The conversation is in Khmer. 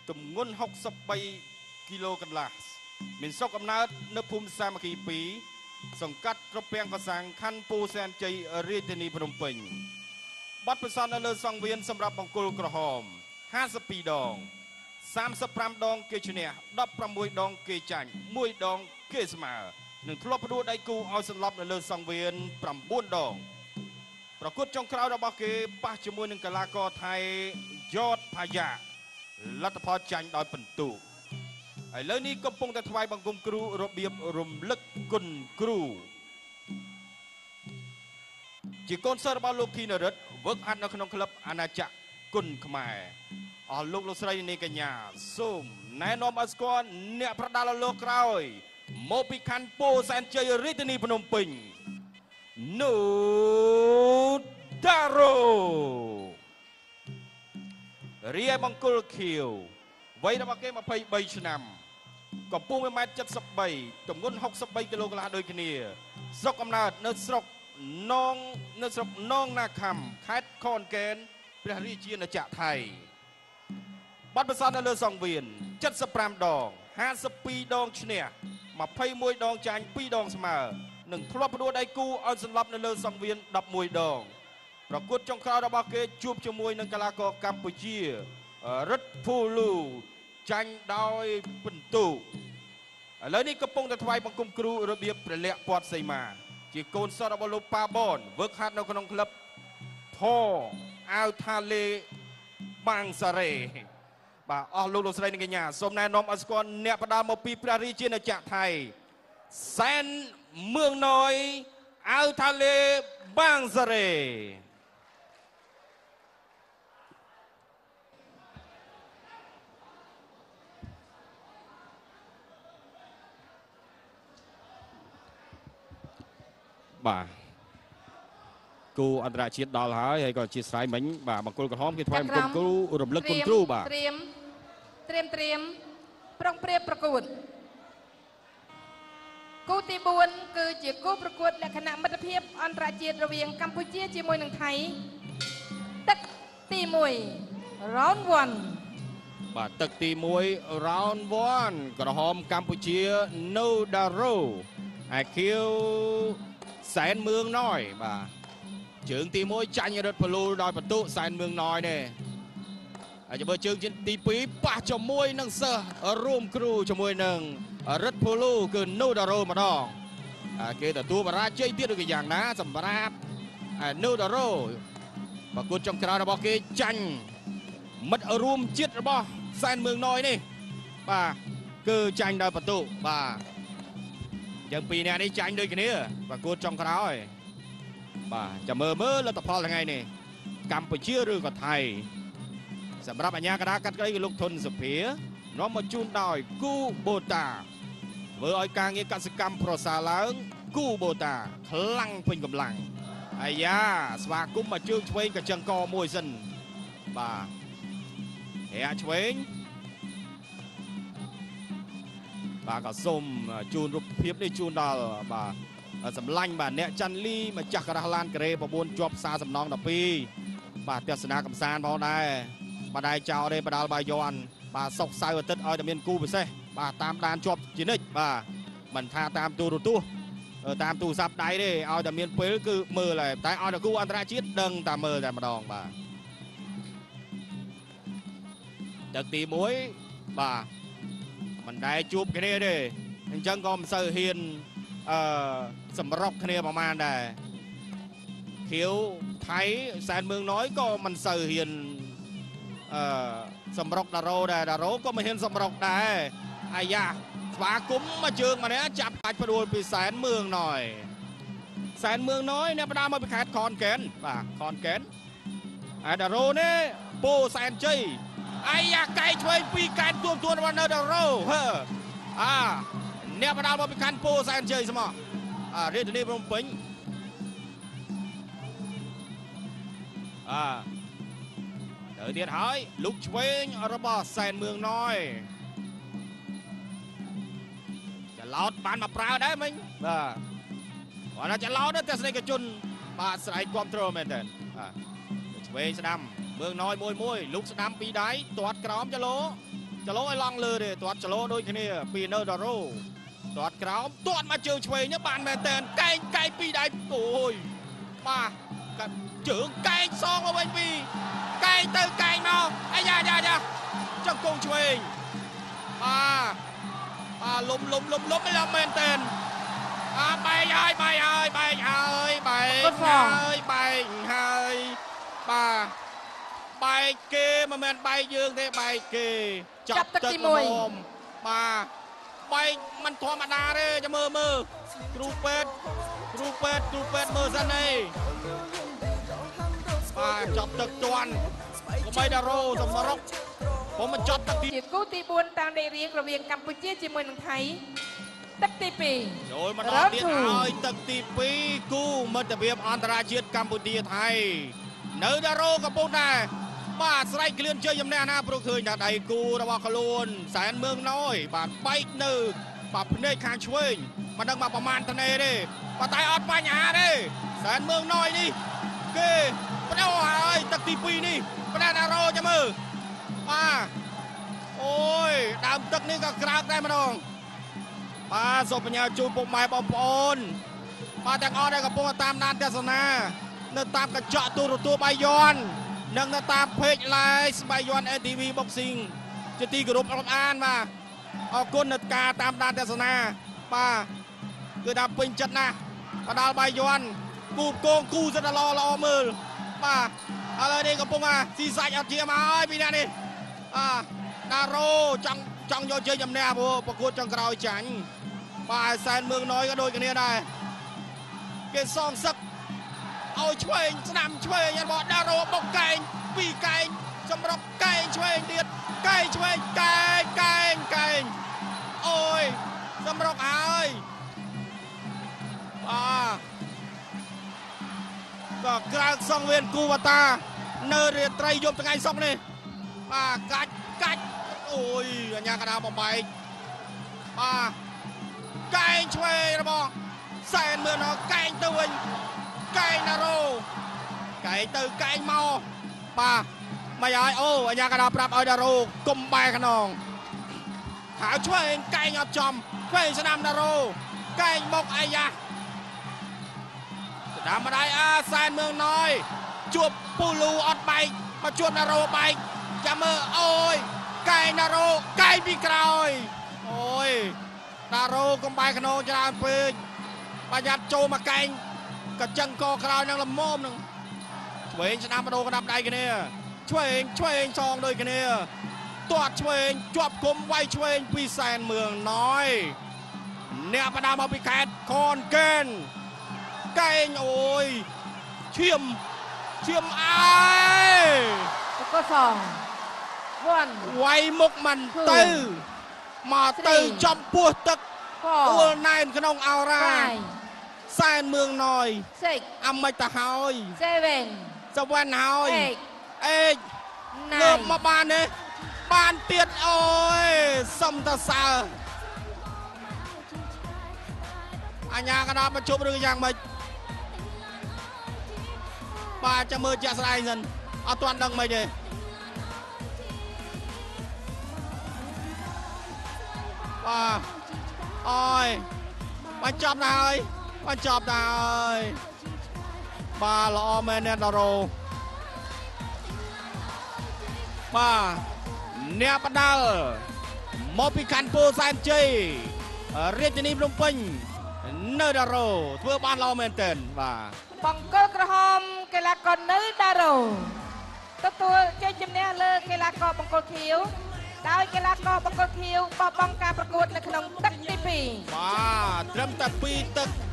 ទំងន់63 គីឡូកន្លះមានស្រុកកំណើតនៅភូមិសាមគ្គី2សង្កាត់ត្រពាំងកសាំងខណ្ឌពោធិ៍សែនជ័យរាជធានីភ្នំពេញបទពិសោធន៍នៅលើសង្វៀនសម្រាប់បង្គោលក្រហម52ដង35ដងគេឈ្នះ16ដងគេចាញ់1ដងគេស្មើនឹងធ្លាប់ផ្ដួលដៃគូឲ្យសន្លប់នៅលើសង្វៀន9ដងប្រកួតចុងក្រោយរបស់គេប៉ះជាមួយនឹងកីឡាករថៃយ៉តផាយ៉ាលទ្ធផលចាញ់ដោយពិន្ទុឥឡូវនេះកំពុងតែថ្វាយបង្គំគ្រូរបៀបរំលឹកគុណគ្រូជាកូនសិស្សរបស់លោកធីនរិទ្ធវឹកហាត់នៅក្នុងក្លឹបអាណាចក្រគុណខ្មែរអស់លោកស្រីនាងកញ្ញាសូមណែនាំឲ្យស្គាល់អ្នកប្រដាល់លោកក្រោយមកពីខណ្ឌពោធិ៍សែនជ័យរាជធានីភ្នំពេញនូតារ៉ូរាយបង្គោលខៀវវ័យរបស់គេ23ឆ្នាំកម្ពស់ 1.73 ទម្ងន់63 គីឡូកន្លះដូចគ្នាស្រុកកំណើតនៅស្រុកនងណាខំខេត្តខនកែនព្រះរាជាណាចក្រថៃបទពិសោធន៍នៅលើសង្វៀន75ដង52ដងឈ្នះ21ដងចាញ់2ដងស្មើនិងធ្លាប់ផ្ដួលដៃគូឲ្យសន្លប់នៅលើសង្វៀន11ដងប្រកួតចុងក្រោយរបស់គេជួបជាមួយនឹងកីឡាករកម្ពុជារិទ្ធភូលូចាញ់ដោយពិន្ទុឥឡូវនេះកំពុងតែថ្វាយបង្គំគ្រូរបៀបព្រះលក្ខណ៍ពាត់សីមាជាកូនសិស្សរបស់លោកប៉ាបនវឹកហាត់នៅក្នុងក្លឹបផអាវថាលេបាងសារ៉េបាទអស់លោកស្រីនិងកញ្ញាសូមណែនាំឲ្យស្គាល់អ្នកផ្ដាល់មកពីព្រះរាជាណាចក្រថៃសែនមឿងណយអាវថាលេបាងសារ៉េបាទគូអន្តរជាតិដល់ហើយក៏ជាស្រ័យមិញបាទបង្គោលក្រហមគេថ្វាយបង្គំគ្រូរំលឹកគុណគ្រូបាទត្រៀមប្រុងប្រៀបប្រកួតគូទី4គឺជាគូប្រកួតលក្ខណៈមិត្តភាពអន្តរជាតិរវាងកម្ពុជាជាមួយនឹងថៃទឹកទី1 round 1បាទទឹកទី1 round 1ក្រហមកម្ពុជា No Daro អាខៀវសែនមឿងណយបាទជើងទី1ចាញ់រត់ពលូដោយបន្ទុសែនមឿងណយទេហើយបើជើងទី2ប៉ះជាមួយនឹងសិស្សរួមគ្រូជាមួយនឹងរត់ពលូគឺ No Daro ម្ដងគេទទួលបរាជ័យទៀតឬក៏យ៉ាងណាសម្រាប់ No Daro ប្រកួតចុងក្រោយរបស់គេចាញ់មិត្តរួមជាតិរបស់សែនមឿងណយនេះបាទគឺចាញ់ដោយបន្ទុបាទយើងពីរនាក់នេះចាញ់ដូចគ្នាប្រកួតចុងក្រោយបាទចាំមើលលទ្ធផលថ្ងៃនេះកម្ពុជាឬក៏ថៃសម្រាប់អាជ្ញាកណ្ដាលកាត់ក្តីគឺលោកធុនសុភានាំមកជូនដោយគូបូតាធ្វើឲ្យការងារកសិកម្មប្រសើរឡើងគូបូតាខ្លាំងពេញកម្លាំងអាយ៉ាស្វាគមន៍មកជើងឆ្វេងកញ្ចឹងកមួយសិនបាទហែឆ្វេងបាទក៏សូមជូនរូបភាពនេះជូនដល់បាទសម្លាញ់បាទអ្នកច័ន្ទលីម្ចាស់ការ៉ាស់ឡានការ៉េ9ជាប់ផ្សារសំណង12បាទទស្សនាកំសាន្តផងដែរបដៃចោលទេបដាល់បាយ័នបាទសុកសៅអាទិត្យឲ្យតែមានគូពិសេសបាទតាមដានជាប់ជានិច្ចបាទមិនថាតាមទូរទស្សន៍តាមទូរស័ព្ទដៃទេឲ្យតែមានពេលគឺមើលហើយតែឲ្យតែគូអន្តរជាតិដឹងតែមើលតែម្ដងបាទទឹកទី1បាទមិនដែលជួបគ្នាទេអញ្ចឹងក៏មិនសូវហ៊ានសម្រុកគ្នាប្រហែលដែរខៀវថៃសែនមឿងណយក៏មិនសូវហ៊ានសម្រុកដារ៉ូដែរដារ៉ូក៏មិនហ៊ានសម្រុកដែរអាយ៉ាស្វាគមន៍មកជើងមកនេះចាប់បាច់ផ្ដួលពីសែនមឿងណយអ្នកផ្ដាល់មកពីខេត្តខនកែនបាទខនកែនហើយដារ៉ូនេះពោសែនជ័យអាយ៉ាកែឆ្វេងពីកែនទួនរបស់នៅដារ៉ូអ្នកផ្ដាល់មកពីខណ្ឌពោធិ៍សែនជ័យស្មោះរាជធានីភ្នំពេញទៅទៀតហើយលុកឆ្វេងរបស់សែនមឿងណយច្រឡោតបានមកប្រើដែរមិញបាទគាត់ថាច្រឡោតទស្សនិកជនបាទស្រែកគ្រប់ត្រូលមែនតើបាទឆ្វេងស្ដាំមឿងណយមួយលុកស្ដាំពីដៃទាត់ក្រោមចលោចលោឲ្យឡងលើទេទាត់ចលោដូចគ្នាពីនៅដារ៉ូទាត់ក្រោមទាត់មកជើងឆ្វេងបានមែនតើកែងពីដៃអូយបាទជើងកែងសងមកវិញពីកែងទៅកែងមកអាយ៉ាចង្គង់ឆ្វេងលំមិនមែនតើបែកហើយបែកហើយបែកគេមិនមែនបែកយើងទេបែកគេចាប់ទឹកទី1បាទបែកមិនធម្មតាទេចាំមើលគ្រូពេទ្យមើលសិនឯងបាទចាប់ទឹកទាន់កុំបីដារ៉ូសម្រុកผมមកចាប់ទឹកទីជាគូទី4តាមលេខរៀងរវាងកម្ពុជាជាមួយនឹងថៃទឹកទី2 ចូលមកដល់ទៀតហើយទឹកទី2គូមិត្តភាពអន្តរជាតិកម្ពុជាថៃនៅដារ៉ូកំពុងតែបាទស្រែកក្លៀនជ័យជំនះណាព្រោះឃើញថាដៃគូរបស់ខ្លួនសែនមឿងណយបាទបែកនៅបាទភ្នែកខាងឆ្វេងមិនដឹងមកប្រមាណត្នេទេប៉ុន្តែអត់បញ្ហាទេសែនមឿងណយនេះគេបដោហើយទឹកទី2នេះបដាដារ៉ូចាំមើលបាទអូយដើមទឹកនេះក៏ក្រើកដែរម្ដងបាទសូមបញ្ញាជូនពុកម៉ែបងប្អូនបាទទាំងអស់ដែលកំពុងតាមដានទស្សនានៅតាមកញ្ចក់ទូរទស្សន៍បាយ័ននិងនៅតាម page live បាយ័ន ATV Boxing ជាទីគោរពរាប់អានបាទអរគុណនៅការតាមដានទស្សនាបាទគឺថាពេញចិត្តណាស់បដាល់បាយ័នគូកងគូសិតល្អមើលបាទឥឡូវនេះកំពុងស៊ីសាច់អត់ជាមកហើយពីអ្នកនេះដារ៉ូចង់យកជ័យជំនះព្រោះប្រកួតចុងក្រោយចាញ់បាទសែនមឿងណយក៏ដូចគ្នាដែរគេសងសឹកឲ្យឆ្វេងស្ដាំឆ្វេងរបស់ដារ៉ូបុកកែងពីកែងសម្រុកកែងឆ្វេងទៀតកែងឆ្វេងកែងអូយសម្រុកហើយក៏ក្រើកសងវៀនគូវតានៅរាត្រីយប់ថ្ងៃសុក្រនេះបាទកាច់អូយអញ្ញាកណ្ដាលបំបែកបាទកែងឆ្វេងរបស់សែនមឿងណយកែងទៅវិញកែងដារ៉ូកែងទៅកែងមកបាទមិនហើយអូអញ្ញាកណ្ដាលប្រាប់ឲ្យដារ៉ូកុំបែកខ្នងហើយឆ្វេងកែងអត់ចំឆ្វេងស្ដាំដារ៉ូកែងមកអាយ៉ាស្ដាំម្ដាយសែនមឿងណយជួបពូលូអត់បែកមកជួបដារ៉ូបែកចាំមើលអូយកែងដារ៉ូកែងពីក្រោយអូយដារ៉ូកុំបែកខ្នងច្រើនពេកប្រយ័ត្នចូលមកកែងកញ្ចឹងកក្រោយនឹងលំមនឹងឆ្វេងស្ដាំបដូរក្តាប់ដៃគ្នាឆ្វេងសងដូចគ្នាទាត់ឆ្វេងជាប់គុំវាយឆ្វេងពីសែនមឿងណយអ្នកបដាមកពីខេត្តខនកែនកែងអូយឈាមអាយក៏សងវាយមុខមិនទៅមកទៅចំពោះទឹកអួលណែនក្នុងអោរ៉ាសែនមឿងណយអាមិនទៅហើយ7ហើយអេកលើកមកបានទេបានទៀតអូយសុំតសើអញ្ញាកណ្ដាលមកជប់ឬយ៉ាងម៉េចបាទចាំមើលជាក់ស្ដែងសិនអត់ទាន់ដឹងមិនទេបាទអូយបញ្ចប់ទៅហើយបាទល្អមែនអ្នកដារ៉ូបាទអ្នកបដាល់មកពីខណ្ឌពោធិ៍សែនជ័យរាជធានីភ្នំពេញនៅដារ៉ូធ្វើបានល្អមែនទែនបាទបង្គោលក្រហមកីឡាករនៅដារ៉ូទទួលជ័យជំនះលើកីឡាករបង្គោលខៀវដោយកីឡាករបង្គោលខៀវបោះបង់ការប្រកួតនៅក្នុងទឹកទី2 បាទត្រឹមតែ2ទឹក